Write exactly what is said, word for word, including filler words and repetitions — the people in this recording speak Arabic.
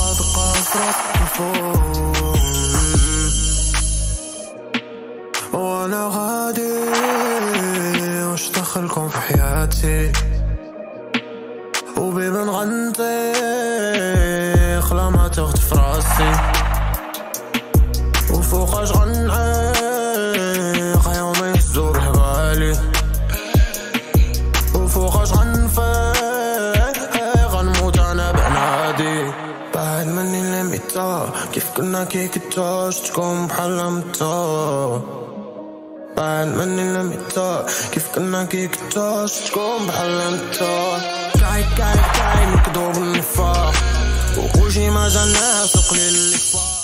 بقصرك الفوق وانا غادي، وش دخلكم في حياتي وبيبي نغنطيق لا ما تغطي راسي، وفوقاش غنعيق يومين الزور هبالي، وفوقاش غنفيق غنموت انا بعنادي. بعد مني لميتا كيف كنا كي كنتاش تكون بحال متا، بعد مني لميتا كيف كنا كي كنتاش تكون بحال متا. كاي كاي كاي مكدوب النفاق وكلشي ما جا الناس وقليل اللي فاق.